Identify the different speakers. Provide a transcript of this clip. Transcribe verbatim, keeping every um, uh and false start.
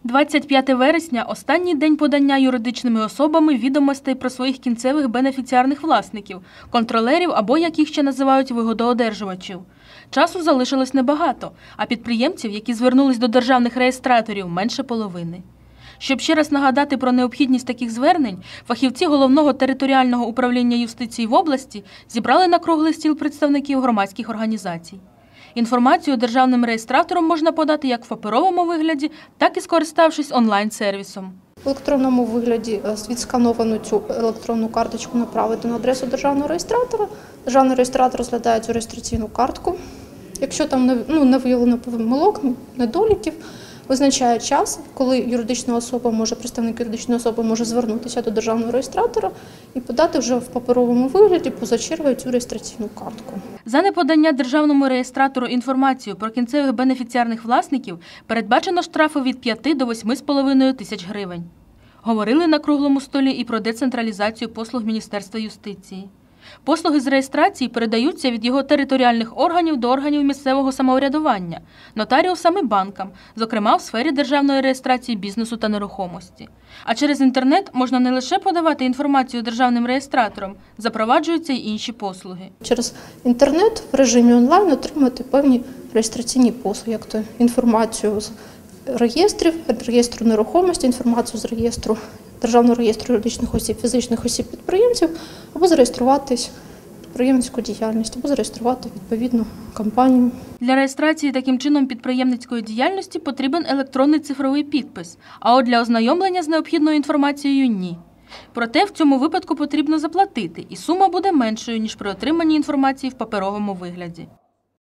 Speaker 1: двадцять п'яте вересня – останній день подання юридичними особами відомостей про своїх кінцевих бенефіціарних власників, контролерів або, як їх ще називають, вигодоодержувачів. Часу залишилось небагато, а підприємців, які звернулись до державних реєстраторів, менше половини. Щоб ще раз нагадати про необхідність таких звернень, фахівці Головного територіального управління юстиції в області зібрали на круглий стіл представників громадських організацій. Інформацію державним реєстраторам можна подати як в паперовому вигляді, так і скориставшись онлайн-сервісом.
Speaker 2: В електронному вигляді відскановану цю електронну карточку направити на адресу державного реєстратора. Державний реєстратор розглядає цю реєстраційну картку. Якщо там не, ну, не виявлено помилок, недоліків, визначає час, коли юридична особа може, представник юридичної особи може звернутися до державного реєстратора і подати вже в паперовому вигляді поза чергою цю реєстраційну картку.
Speaker 1: За неподання державному реєстратору інформацію про кінцевих бенефіціарних власників передбачено штрафи від п'яти до восьми з половиною тисяч гривень. Говорили на круглому столі і про децентралізацію послуг Міністерства юстиції. Послуги з реєстрації передаються від його територіальних органів до органів місцевого самоврядування, нотаріусам і банкам, зокрема в сфері державної реєстрації бізнесу та нерухомості. А через інтернет можна не лише подавати інформацію державним реєстраторам, запроваджуються й інші послуги.
Speaker 2: Через інтернет в режимі онлайн отримати певні реєстраційні послуги, як то інформацію з реєстрів, реєстру нерухомості, інформацію з реєстру Державного реєстру юридичних осіб, фізичних осіб-підприємців, або зареєструватись в підприємницьку діяльність, або зареєструвати відповідну компанію.
Speaker 1: Для реєстрації таким чином підприємницької діяльності потрібен електронний цифровий підпис, а от для ознайомлення з необхідною інформацією – ні. Проте в цьому випадку потрібно заплатити, і сума буде меншою, ніж при отриманні інформації в паперовому вигляді.